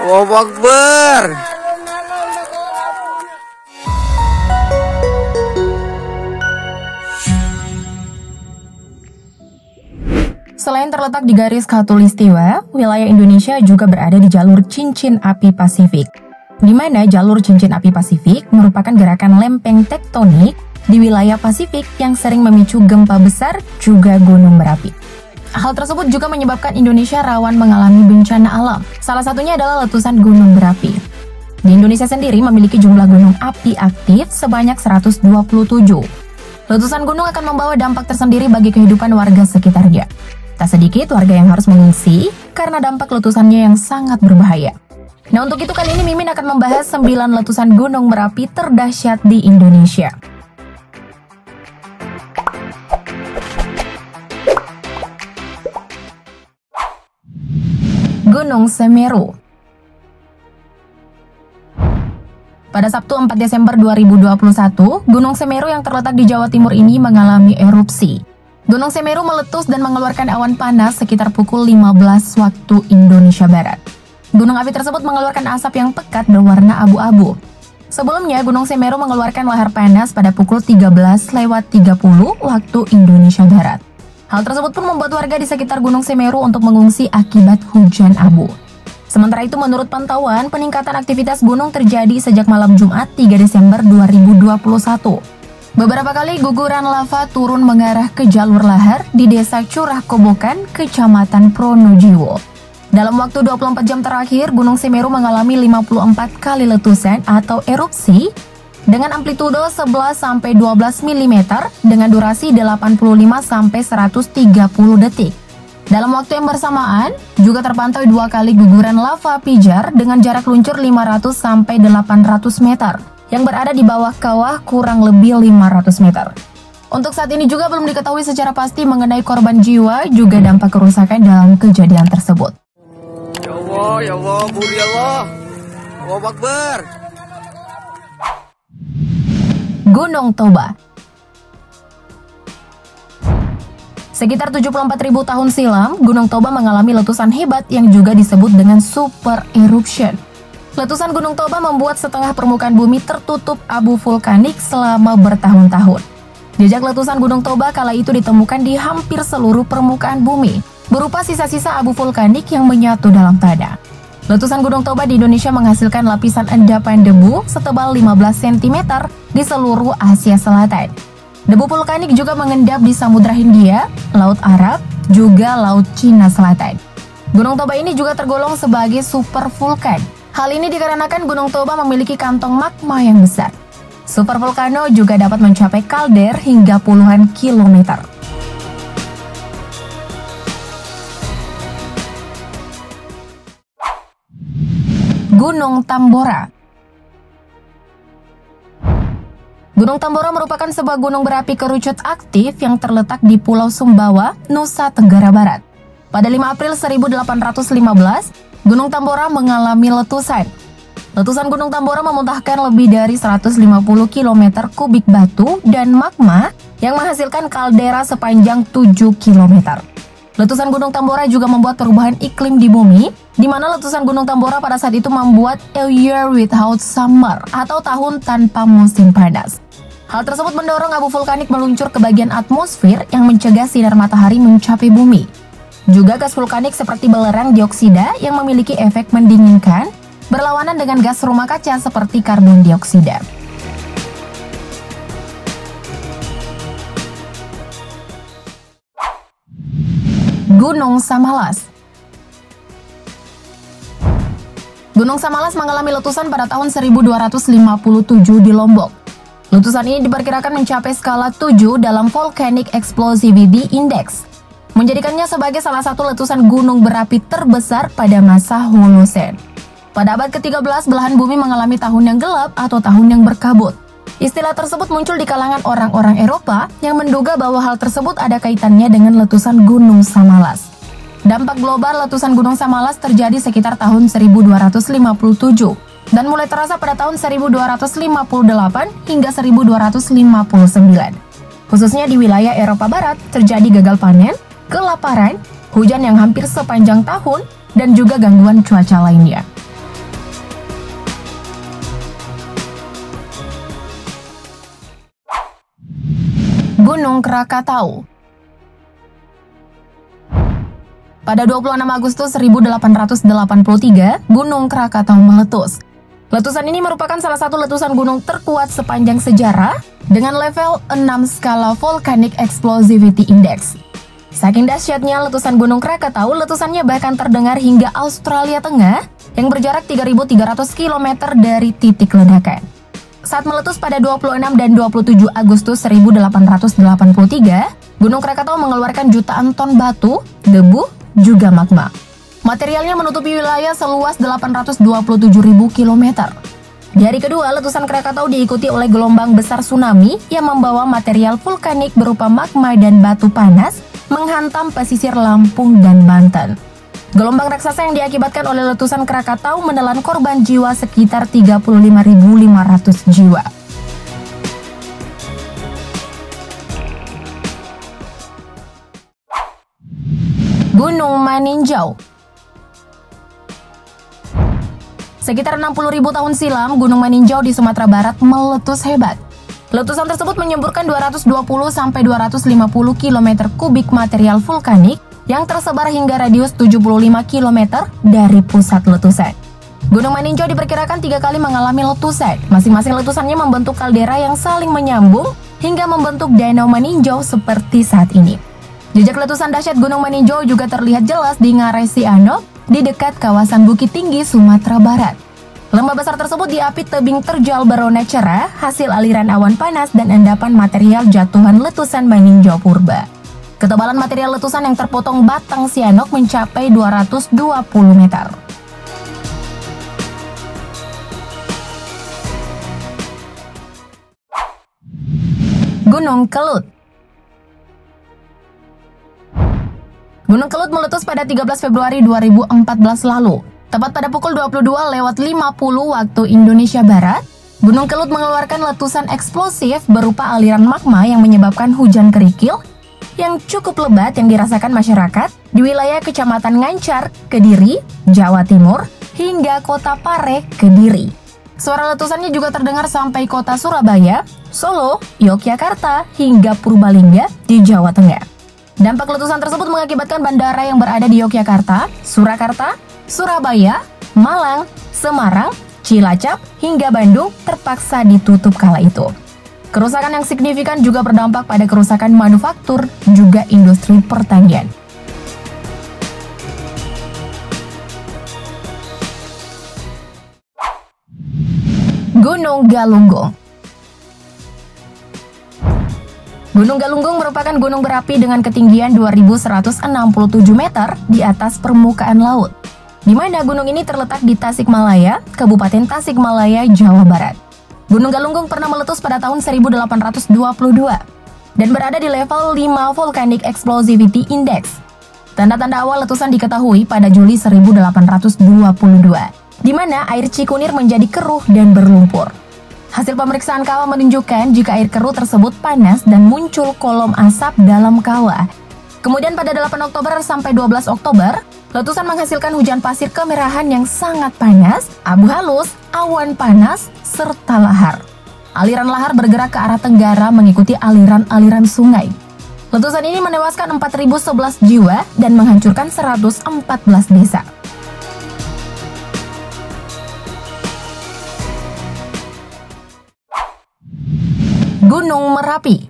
Allahu Akbar. Selain terletak di garis khatulistiwa, wilayah Indonesia juga berada di jalur cincin api Pasifik, di mana jalur cincin api Pasifik merupakan gerakan lempeng tektonik di wilayah Pasifik yang sering memicu gempa besar juga gunung berapi. Hal tersebut juga menyebabkan Indonesia rawan mengalami bencana alam. Salah satunya adalah letusan gunung berapi. Di Indonesia sendiri memiliki jumlah gunung api aktif sebanyak 127. Letusan gunung akan membawa dampak tersendiri bagi kehidupan warga sekitarnya. Tak sedikit warga yang harus mengungsi karena dampak letusannya yang sangat berbahaya. Nah, untuk itu kali ini Mimin akan membahas 9 letusan gunung berapi terdahsyat di Indonesia. Gunung Semeru. Pada Sabtu 4 Desember 2021, Gunung Semeru yang terletak di Jawa Timur ini mengalami erupsi. Gunung Semeru meletus dan mengeluarkan awan panas sekitar pukul 15 waktu Indonesia Barat. Gunung api tersebut mengeluarkan asap yang pekat berwarna abu-abu. Sebelumnya, Gunung Semeru mengeluarkan lahar panas pada pukul 13.30 waktu Indonesia Barat. Hal tersebut pun membuat warga di sekitar Gunung Semeru untuk mengungsi akibat hujan abu. Sementara itu, menurut pantauan, peningkatan aktivitas gunung terjadi sejak malam Jumat 3 Desember 2021. Beberapa kali guguran lava turun mengarah ke jalur lahar di Desa Curah Kobokan, Kecamatan Pronojiwo. Dalam waktu 24 jam terakhir, Gunung Semeru mengalami 54 kali letusan atau erupsi dengan amplitudo 11-12 mm dengan durasi 85-130 detik. Dalam waktu yang bersamaan, juga terpantau 2 kali guguran lava pijar dengan jarak luncur 500-800 meter. Yang berada di bawah kawah kurang lebih 500 meter. Untuk saat ini juga belum diketahui secara pasti mengenai korban jiwa juga dampak kerusakan dalam kejadian tersebut. Ya Allah, Budi Allah. Allahu Akbar. Gunung Toba. Sekitar 74.000 tahun silam, Gunung Toba mengalami letusan hebat yang juga disebut dengan super eruption. Letusan Gunung Toba membuat setengah permukaan bumi tertutup abu vulkanik selama bertahun-tahun. Jejak letusan Gunung Toba kala itu ditemukan di hampir seluruh permukaan bumi, berupa sisa-sisa abu vulkanik yang menyatu dalam tanah. Letusan Gunung Toba di Indonesia menghasilkan lapisan endapan debu setebal 15 cm di seluruh Asia Selatan. Debu vulkanik juga mengendap di Samudra Hindia, Laut Arab, juga Laut Cina Selatan. Gunung Toba ini juga tergolong sebagai super vulkan. Hal ini dikarenakan Gunung Toba memiliki kantong magma yang besar. Supervolcano juga dapat mencapai kalder hingga puluhan kilometer. Gunung Tambora. Gunung Tambora merupakan sebuah gunung berapi kerucut aktif yang terletak di Pulau Sumbawa, Nusa Tenggara Barat. Pada 5 April 1815, Gunung Tambora mengalami letusan. Letusan Gunung Tambora memuntahkan lebih dari 150 km kubik batu dan magma yang menghasilkan kaldera sepanjang 7 km. Letusan Gunung Tambora juga membuat perubahan iklim di bumi, di mana letusan Gunung Tambora pada saat itu membuat a year without summer atau tahun tanpa musim panas. Hal tersebut mendorong abu vulkanik meluncur ke bagian atmosfer yang mencegah sinar matahari mencapai bumi. Juga gas vulkanik seperti belerang dioksida yang memiliki efek mendinginkan berlawanan dengan gas rumah kaca seperti karbon dioksida. Gunung Samalas. Gunung Samalas mengalami letusan pada tahun 1257 di Lombok. Letusan ini diperkirakan mencapai skala 7 dalam Volcanic Explosivity Index, menjadikannya sebagai salah satu letusan gunung berapi terbesar pada masa Holosen. Pada abad ke-13, belahan bumi mengalami tahun yang gelap atau tahun yang berkabut. Istilah tersebut muncul di kalangan orang-orang Eropa yang menduga bahwa hal tersebut ada kaitannya dengan letusan Gunung Samalas. Dampak global letusan Gunung Samalas terjadi sekitar tahun 1257 dan mulai terasa pada tahun 1258 hingga 1259. Khususnya di wilayah Eropa Barat terjadi gagal panen, kelaparan, hujan yang hampir sepanjang tahun, dan juga gangguan cuaca lainnya. Gunung Krakatau. Pada 26 Agustus 1883, Gunung Krakatau meletus. Letusan ini merupakan salah satu letusan gunung terkuat sepanjang sejarah dengan level 6 skala Volcanic Explosivity Index. Saking dahsyatnya letusan Gunung Krakatau, letusannya bahkan terdengar hingga Australia Tengah yang berjarak 3.300 km dari titik ledakan. Saat meletus pada 26 dan 27 Agustus 1883, Gunung Krakatau mengeluarkan jutaan ton batu, debu, juga magma. Materialnya menutupi wilayah seluas 827.000 km. Di hari kedua, letusan Krakatau diikuti oleh gelombang besar tsunami yang membawa material vulkanik berupa magma dan batu panas menghantam pesisir Lampung dan Banten. Gelombang raksasa yang diakibatkan oleh letusan Krakatau menelan korban jiwa sekitar 35.500 jiwa. Gunung Maninjau. Sekitar 60.000 tahun silam, Gunung Maninjau di Sumatera Barat meletus hebat. Letusan tersebut menyemburkan 220–250 km kubik material vulkanik yang tersebar hingga radius 75 km dari pusat letusan. Gunung Maninjau diperkirakan 3 kali mengalami letusan. Masing-masing letusannya membentuk kaldera yang saling menyambung hingga membentuk danau Maninjau seperti saat ini. Jejak letusan dahsyat Gunung Maninjau juga terlihat jelas di Ngarai Sianok di dekat kawasan Bukit Tinggi, Sumatera Barat. Lembah besar tersebut diapit tebing terjal berwarna cerah, hasil aliran awan panas dan endapan material jatuhan letusan Maninjau purba. Ketebalan material letusan yang terpotong batang Sianok mencapai 220 meter. Gunung Kelut. Gunung Kelut meletus pada 13 Februari 2014 lalu. Tepat pada pukul 22:50 waktu Indonesia Barat, Gunung Kelut mengeluarkan letusan eksplosif berupa aliran magma yang menyebabkan hujan kerikil yang cukup lebat yang dirasakan masyarakat di wilayah Kecamatan Ngancar, Kediri, Jawa Timur, hingga Kota Pare, Kediri. Suara letusannya juga terdengar sampai kota Surabaya, Solo, Yogyakarta, hingga Purbalingga di Jawa Tengah. Dampak letusan tersebut mengakibatkan bandara yang berada di Yogyakarta, Surakarta, Surabaya, Malang, Semarang, Cilacap, hingga Bandung terpaksa ditutup kala itu. Kerusakan yang signifikan juga berdampak pada kerusakan manufaktur, juga industri pertanian. Gunung Galunggung. Gunung Galunggung merupakan gunung berapi dengan ketinggian 2.167 meter di atas permukaan laut, di mana gunung ini terletak di Tasikmalaya, Kabupaten Tasikmalaya, Jawa Barat. Gunung Galunggung pernah meletus pada tahun 1822 dan berada di level 5 Volcanic Explosivity Index. Tanda-tanda awal letusan diketahui pada Juli 1822, di mana air Cikunir menjadi keruh dan berlumpur. Hasil pemeriksaan kawah menunjukkan jika air keruh tersebut panas dan muncul kolom asap dalam kawah. Kemudian pada 8 Oktober sampai 12 Oktober, letusan menghasilkan hujan pasir kemerahan yang sangat panas, abu halus, awan panas, serta lahar. Aliran lahar bergerak ke arah tenggara mengikuti aliran-aliran sungai. Letusan ini menewaskan 4.011 jiwa dan menghancurkan 114 desa. Gunung Merapi.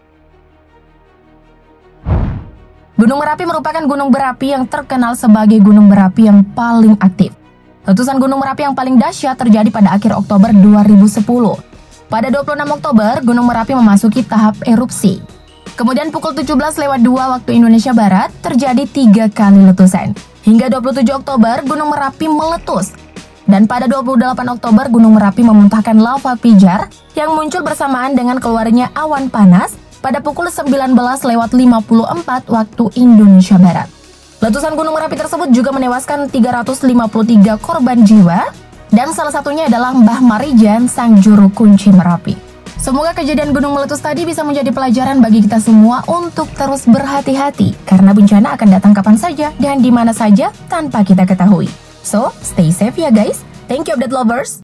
Gunung Merapi merupakan gunung berapi yang terkenal sebagai gunung berapi yang paling aktif. Letusan Gunung Merapi yang paling dahsyat terjadi pada akhir Oktober 2010. Pada 26 Oktober, Gunung Merapi memasuki tahap erupsi. Kemudian pukul 17:02 waktu Indonesia Barat, terjadi 3 kali letusan. Hingga 27 Oktober, Gunung Merapi meletus. Dan pada 28 Oktober, Gunung Merapi memuntahkan lava pijar yang muncul bersamaan dengan keluarnya awan panas pada pukul 19:54 waktu Indonesia Barat. Letusan Gunung Merapi tersebut juga menewaskan 353 korban jiwa dan salah satunya adalah Mbah Marijan, sang juru kunci Merapi. Semoga kejadian gunung meletus tadi bisa menjadi pelajaran bagi kita semua untuk terus berhati-hati karena bencana akan datang kapan saja dan di mana saja tanpa kita ketahui. So, stay safe ya guys. Thank you update lovers.